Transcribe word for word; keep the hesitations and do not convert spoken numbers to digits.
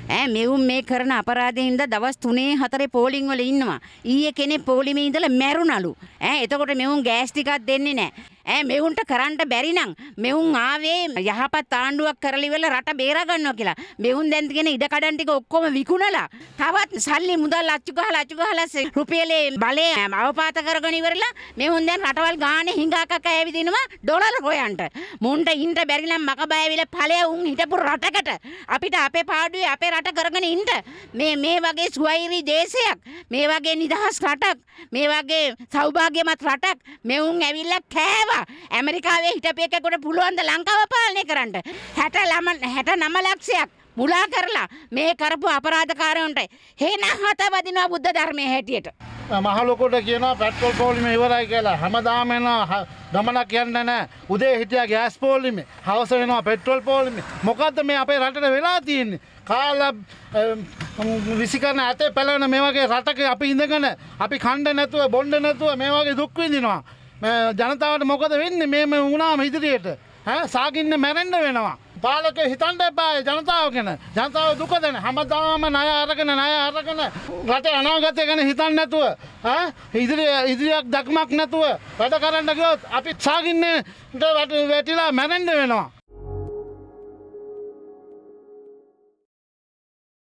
ඈ මෙවුන් මේ කරන අපරාධයෙන් හින්දා දවස් තුනේ හතරේ පෝලිං වල ඉන්නවා. ඊයේ කෙනෙක් පෝලිමේ ඉඳලා මැරුණලු. ඈ එතකොට මෙවුන් ගෑස් ටිකක් දෙන්නේ නැහැ. ඈ මෙවුන්ට කරන්න බැරි නම් මෙවුන් ආවේ යහපත් ආණ්ඩුවක් කරලා ඉවරලා රට බේරා ගන්නවා කියලා. මෙවුන් දැන් තියෙන ඉඩ කඩන් ටික ඔක්කොම විකුණලා තවත් සල්ලි මුදල් අච්චු ගහලා අච්චු ගහලා රුපියලේ බලය අවපාත කරගෙන ඉවරලා මෙවුන් දැන් රටවල් ගානේ හිඟාකක ඇවිදිනවා ඩොලර් හොයන්ට. මුන්ට ඉන්න බැරි නම් මකබය ඇවිල්ලා ඵලය උන් හිටපු රටකට අපිට අපේ පාඩුවේ අපේ රට කරගෙන ඉන්න මේ මේ වගේ සුවෛරී දේශයක් මේ වගේ නිදහස් රටක් මේ වගේ සෞභාග්‍යමත් රටක් මෙවුන් ඇවිල්ලා කෑවා. ඇමරිකාවේ හිටපු එකෙකුට පුළුවන් ද ලංකාව පාලනය කරන්න? හැට නව ලක්ෂයක් මුලා කරලා මේ කරපු අපරාධකාරයන්ට හේන හත වදිනවා බුද්ධ ධර්මයේ හැටියට. මහලොකුට කියනවා පෙට්‍රල් පොලිමේ ඉවරයි කියලා. හැමදාම එනවා ගමනක් යන්නේ නැහැ. උදේ හිටියා ගෑස් පොලිමේ, හවස වෙනවා පෙට්‍රල් පොලිමේ. මොකද්ද මේ අපේ රටේ වෙලා තියෙන්නේ? කාලා විසිකරන ඇතේ පැලවෙන මේ වගේ රටක අපි ඉඳගෙන අපි කණ්ඩ නැතුව බොණ්ඩ නැතුව මේ වගේ දුක් විඳිනවා. ජනතාවට මොකද වෙන්නේ මේ වුණාම ඉදිරියට? ඈ සාගින්න මැරෙන්න වෙනවා. පාලකයෝ හිතන්න එපා ජනතාව ගැන. ජනතාව දුක දෙන හැමදාම ණය අරගෙන ණය අරගෙන රටේ අනාගතය ගැන හිතන්නේ නැතුව ඈ ඉදිරිය ඉදිරියක් දක්මක් නැතුව වැඩ කරන්න ගියොත් අපි සාගින්නේ වැටිලා මැරෙන්න වෙනවා.